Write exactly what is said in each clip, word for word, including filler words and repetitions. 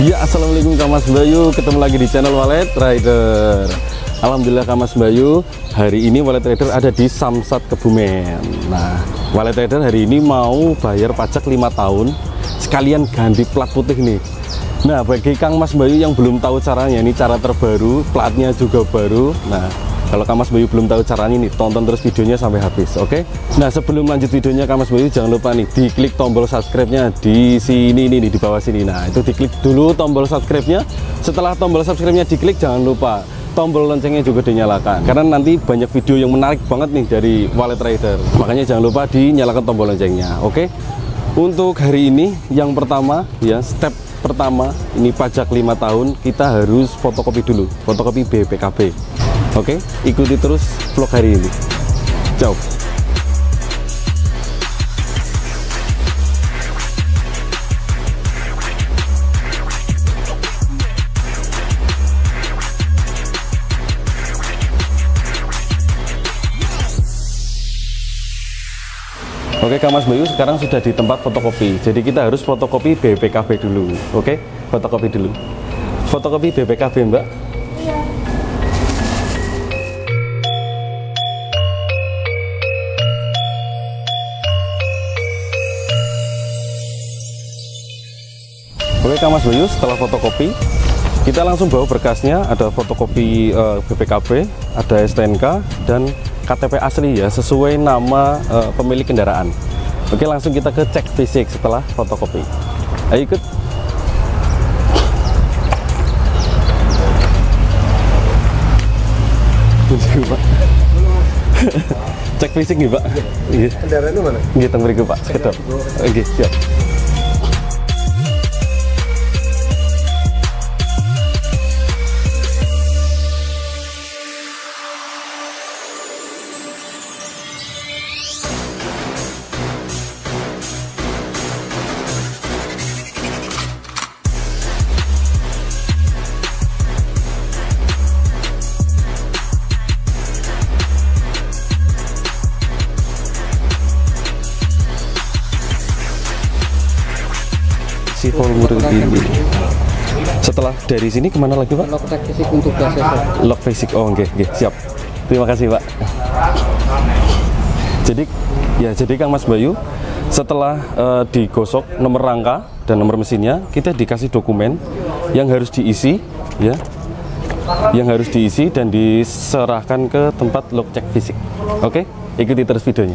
Ya, assalamualaikum Kang Mas Bayu, ketemu lagi di channel Wallet Trader. Alhamdulillah Kang Mas Bayu, hari ini Wallet Trader ada di Samsat Kebumen. Nah, Wallet Trader hari ini mau bayar pajak lima tahun, sekalian ganti plat putih nih. Nah, bagi Kang Mas Bayu yang belum tahu caranya, ini cara terbaru, platnya juga baru. Nah, kalau Kang Mas Bayu belum tahu caranya nih, tonton terus videonya sampai habis, oke? Okay? Nah, sebelum lanjut videonya Kang Mas Bayu, jangan lupa nih, diklik tombol subscribe-nya di sini nih, nih, di bawah sini. Nah, itu diklik dulu tombol subscribe-nya. Setelah tombol subscribe-nya diklik, jangan lupa tombol loncengnya juga dinyalakan. Karena nanti banyak video yang menarik banget nih dari Wallet Trader. Makanya jangan lupa dinyalakan tombol loncengnya, oke? Okay? Untuk hari ini, yang pertama, ya, step pertama, ini pajak lima tahun, kita harus fotokopi dulu, fotokopi B P K B. Oke, ikuti terus vlog hari ini. Ciao. Oke Kang Mas Bayu, sekarang sudah di tempat fotokopi. Jadi kita harus fotokopi B P K B dulu. Oke, fotokopi dulu. Fotokopi B P K B, Mbak. Iya. Oke Kang Mas Bayu, setelah fotokopi, kita langsung bawa berkasnya. Ada fotokopi uh, B P K B, ada S T N K, dan K T P asli ya, sesuai nama uh, pemilik kendaraan. Oke, langsung kita ke cek fisik setelah fotokopi. Ayo ikut. Pak. Cek fisik nih Pak. Iya. Kendaraannya mana? Iya, teng mriku Pak, sekedap. Oke, siap. Si formulir ini. Setelah dari sini kemana lagi Pak? Log fisik untuk B S S. Log fisik, oh oke, okay, okay, siap. Terima kasih Pak. Jadi ya, jadi Kang Mas Bayu, setelah uh, digosok nomor rangka dan nomor mesinnya, kita dikasih dokumen yang harus diisi, ya, yang harus diisi dan diserahkan ke tempat log cek fisik. Oke, okay? Ikuti terus videonya.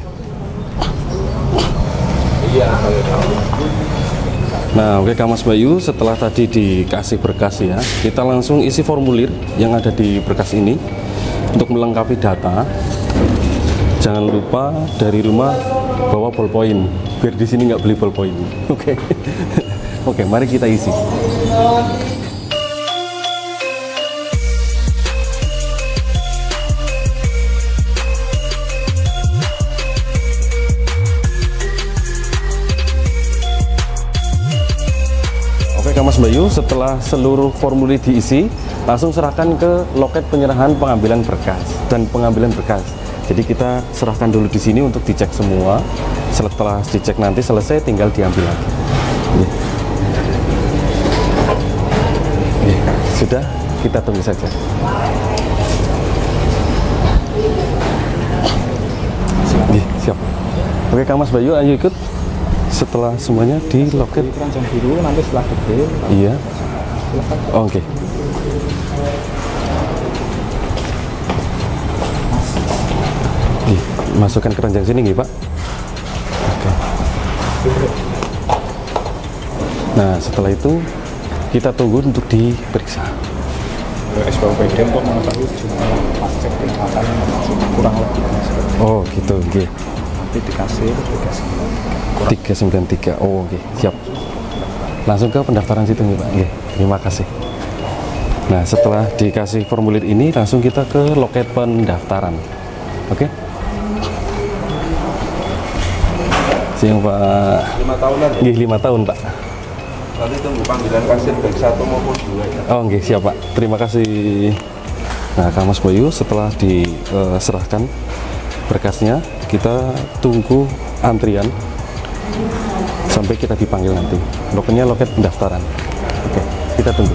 Nah, oke Kang Mas Bayu, setelah tadi dikasih berkas ya, kita langsung isi formulir yang ada di berkas ini untuk melengkapi data. Jangan lupa dari rumah bawa ballpoint, biar di sini nggak beli ballpoint. Oke, oke, mari kita isi. Kang Mas Bayu, setelah seluruh formulir diisi, langsung serahkan ke loket penyerahan pengambilan berkas dan pengambilan berkas. Jadi kita serahkan dulu di sini untuk dicek semua. Setelah dicek nanti selesai, tinggal diambil lagi. Ya. Ya, sudah, kita tunggu saja. Ya, siap. Oke Kang Mas Bayu, ayo ikut. Setelah semuanya di loket keranjang biru, nanti setelah detail. Iya. Oh, oke. Okay. Masukkan keranjang sini nggih Pak. Oke. Okay. Nah, setelah itu kita tunggu untuk diperiksa. S P O P D untuk mengetahui jumlah pajak tingkatannya kurang lebih. Oh, gitu, oke. Okay. Nanti dikasih dikasih tiga sembilan tiga. Oh, oke, okay. Siap. Langsung ke pendaftaran situ nih Pak. Oke, terima kasih. Nah, setelah dikasih formulir ini, langsung kita ke loket pendaftaran. Oke. Okay? Siang Pak. lima tahunan ya? Nggih, lima tahun Pak. Nanti tunggu panggilan kasir baik satu maupun dua ya. Oh, nggih, siap Pak. Terima kasih. Nah, Kang Mas Bayu, setelah diserahkan berkasnya, kita tunggu antrian sampai kita dipanggil nanti. Loketnya loket pendaftaran. Oke. kita tunggu.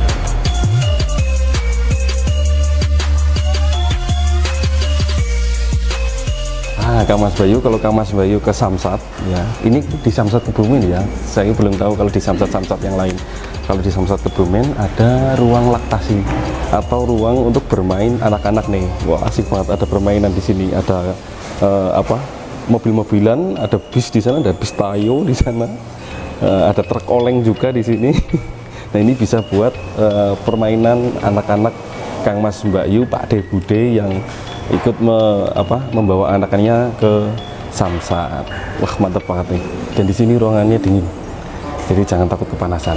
Ah, Kang Mas Bayu, kalau Kang Mas Bayu ke Samsat, ya, ini di Samsat Kebumen ya. Saya belum tahu kalau di Samsat-Samsat yang lain. Kalau di Samsat Kebumen ada ruang laktasi atau ruang untuk bermain anak-anak nih. Wah, asik banget, ada permainan di sini, ada uh, apa? mobil-mobilan, ada bis di sana, ada bis Tayo di sana. Uh, ada truk oleng juga di sini. Nah, ini bisa buat uh, permainan anak-anak Kang Mas Bayu, Pak De Bude yang ikut me, apa, membawa anak-anaknya ke Samsat. Wah, mantap banget nih. Dan di sini ruangannya dingin, jadi jangan takut kepanasan.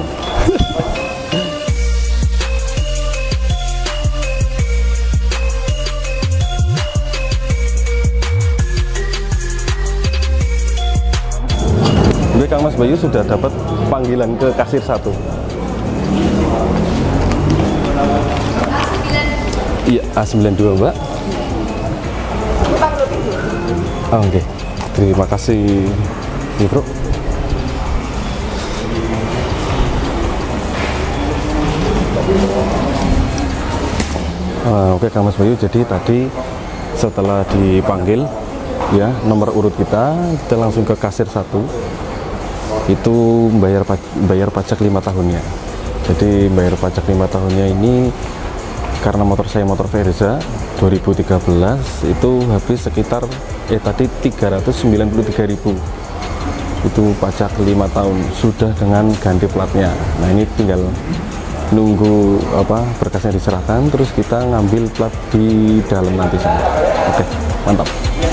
Jadi Kang Mas Bayu sudah dapat panggilan ke kasir satu. Iya, A sembilan dua, Mbak. Oh, oke, okay. Terima kasih, ya, Bro. Ah, oke, okay, Kang Mas Bayu. Jadi tadi setelah dipanggil, ya, nomor urut kita, kita langsung ke kasir satu. Itu bayar bayar pajak lima tahunnya. Jadi bayar pajak lima tahunnya ini karena motor saya motor Verza dua ribu tiga belas itu habis sekitar eh tadi tiga ratus sembilan puluh tiga ribu. Itu pajak lima tahun sudah dengan ganti platnya. Nah, ini tinggal nunggu apa berkasnya diserahkan, terus kita ngambil plat di dalam nanti sana. Oke, mantap.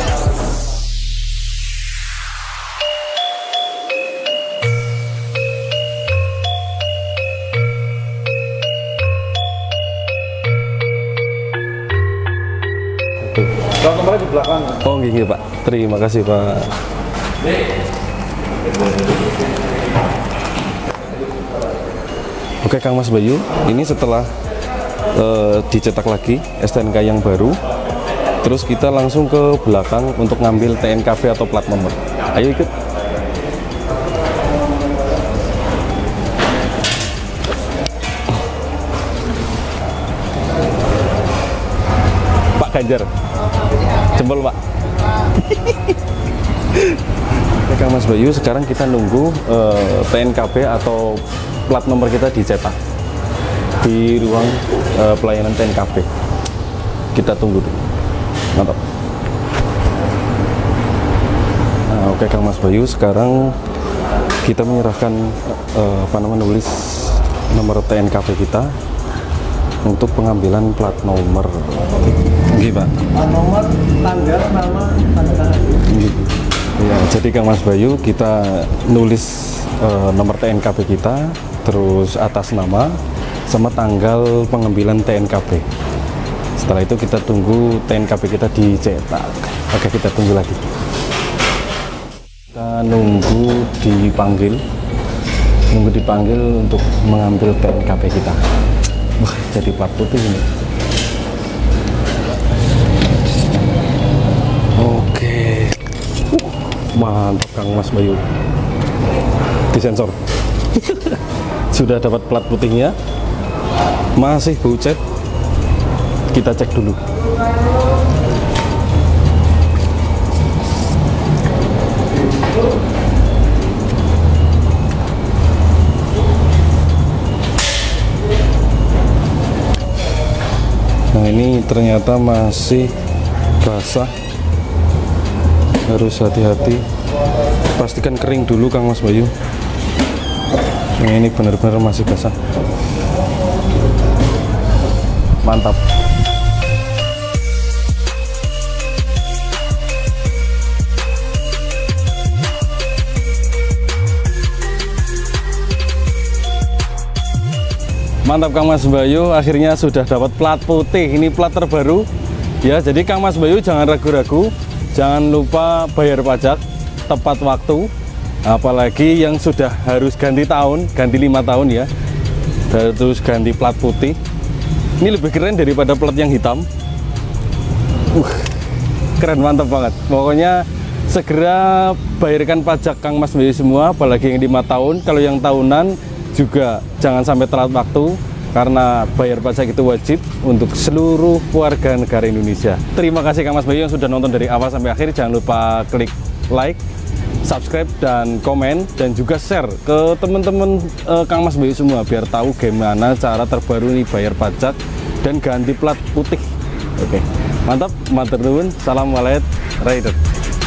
Plat nomornya di belakang. Oh, gini Pak. Terima kasih Pak. Oke, Kang Mas Bayu, ini setelah uh, dicetak lagi S T N K yang baru, terus kita langsung ke belakang untuk ngambil T N K B atau plat nomor. Ayo ikut. Pak Ganjar, jempol Pak. Oke, Kang Mas Bayu, sekarang kita nunggu uh, T N K B atau plat nomor kita dicetak di ruang uh, pelayanan T N K B. Kita tunggu dulu. Mantap. Nah, oke, Kang Mas Bayu, sekarang kita menyerahkan uh, apa namanya nulis nomor T N K B kita untuk pengambilan plat nomor. Oke, Pak. Plat nomor, tanggal, nama, tanggal. Ya, jadi Kang Mas Bayu, kita nulis uh, nomor T N K B kita, terus atas nama sama tanggal pengambilan T N K B. Setelah itu kita tunggu T N K B kita dicetak. Oke, kita tunggu lagi. Kita nunggu dipanggil, nunggu dipanggil untuk mengambil T N K B kita. Wah, jadi plat putih ini. Oke, uh, mantap Kang Mas Bayu. Disensor. Sudah dapat plat putihnya, masih bau cat. Kita cek dulu. Nah, ini ternyata masih basah, harus hati-hati. Pastikan kering dulu Kang Mas Bayu. Nah, ini benar-benar masih basah. Mantap. Mantap Kang Mas Bayu, akhirnya sudah dapat plat putih. Ini plat terbaru ya. Jadi Kang Mas Bayu jangan ragu-ragu, jangan lupa bayar pajak tepat waktu. Apalagi yang sudah harus ganti tahun, ganti lima tahun ya, terus ganti plat putih. Ini lebih keren daripada plat yang hitam. Uh, keren, mantap banget. Pokoknya segera bayarkan pajak Kang Mas Bayu semua, apalagi yang lima tahun. Kalau yang tahunan juga jangan sampai telat waktu, karena bayar pajak itu wajib untuk seluruh warga negara Indonesia. Terima kasih Kang Mas Bayu yang sudah nonton dari awal sampai akhir. Jangan lupa klik like, subscribe, dan komen, dan juga share ke teman-teman eh, Kang Mas Bayu semua biar tahu gimana cara terbaru nih bayar pajak dan ganti plat putih. Oke, mantap, matur nuwun, salam Walet Rider.